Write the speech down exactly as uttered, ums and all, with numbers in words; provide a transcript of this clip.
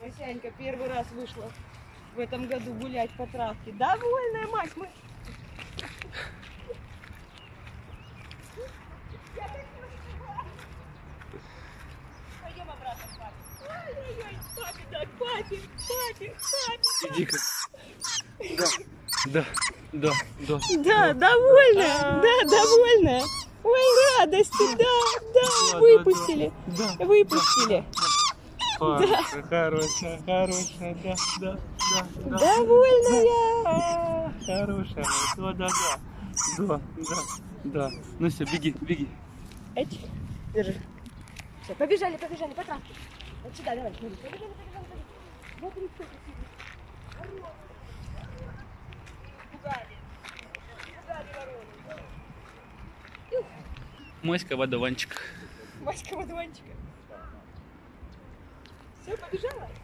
Масянька первый раз вышла в этом году гулять по травке. Довольная, мать, мы... Пойдем обратно к папе. Ой-ой-ой, папе, так, папе, папе, папе. Иди-ка. Да, да, да, да. Да, довольная, да, довольная. Ой, радости, да, да, Да, выпустили, да, да, выпустили. Хорошая, хорошая, хорошая, да, да, да, да. Довольная. А, Хорошая, да, да, да, да, да, да. Ну все, беги, беги. Эти, держи. Все, побежали, побежали по травке. Вот сюда, давай, смотри. Побежали, побежали, побежали. Смотри, кто красивый. Пугали. Пугали вороны. Моська в одуванчик. Васька водуванчика. Все, побежала?